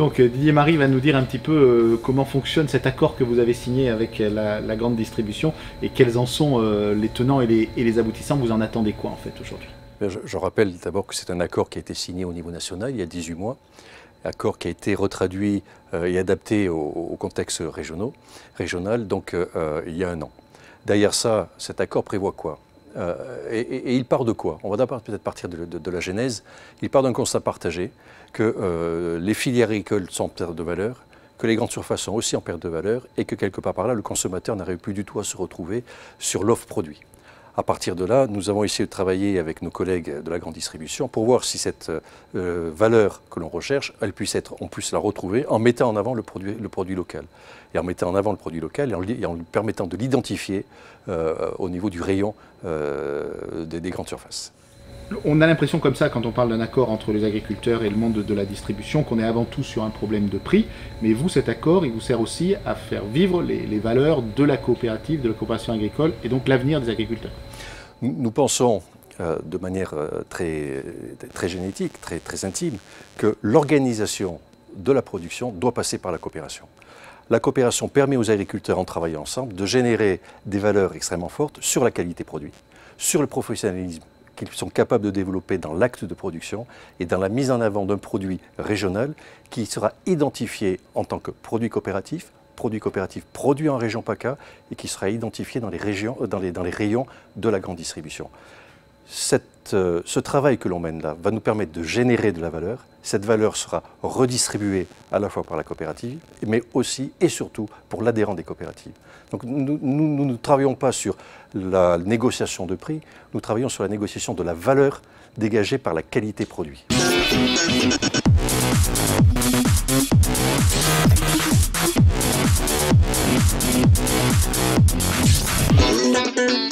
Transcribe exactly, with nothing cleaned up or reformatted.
Donc Didier Marie va nous dire un petit peu euh, comment fonctionne cet accord que vous avez signé avec la, la grande distribution et quels en sont euh, les tenants et les, et les aboutissants. Vous en attendez quoi en fait aujourd'hui? Je, je rappelle d'abord que c'est un accord qui a été signé au niveau national il y a dix-huit mois, accord qui a été retraduit euh, et adapté au, au contexte régionaux, régional, donc euh, il y a un an. Derrière ça, cet accord prévoit quoi? Euh, et, et, et il part de quoi? On va d'abord peut-être partir de, de, de la genèse. Il part d'un constat partagé que euh, les filières agricoles sont en perte de valeur, que les grandes surfaces sont aussi en perte de valeur et que quelque part par là, le consommateur n'arrive plus du tout à se retrouver sur l'offre produit. À partir de là, nous avons essayé de travailler avec nos collègues de la grande distribution pour voir si cette euh, valeur que l'on recherche, elle puisse être, on puisse la retrouver en mettant en avant le produit, le produit local. Et en mettant en avant le produit local et en, et en lui permettant de l'identifier euh, au niveau du rayon euh, des, des grandes surfaces. On a l'impression comme ça, quand on parle d'un accord entre les agriculteurs et le monde de la distribution, qu'on est avant tout sur un problème de prix. Mais vous, cet accord, il vous sert aussi à faire vivre les, les valeurs de la coopérative, de la coopération agricole, et donc l'avenir des agriculteurs. Nous, nous pensons, euh, de manière euh, très, très génétique, très, très intime, que l'organisation de la production doit passer par la coopération. La coopération permet aux agriculteurs, en travaillant ensemble, de générer des valeurs extrêmement fortes sur la qualité produit, sur le professionnalisme qu'ils sont capables de développer dans l'acte de production et dans la mise en avant d'un produit régional qui sera identifié en tant que produit coopératif, produit coopératif produit en région PACA et qui sera identifié dans les, régions, dans les, dans les rayons de la grande distribution. Cette, euh, ce travail que l'on mène là va nous permettre de générer de la valeur. Cette valeur sera redistribuée à la fois par la coopérative, mais aussi et surtout pour l'adhérent des coopératives. Donc nous, nous, nous ne travaillons pas sur la négociation de prix, nous travaillons sur la négociation de la valeur dégagée par la qualité produit. Thank you.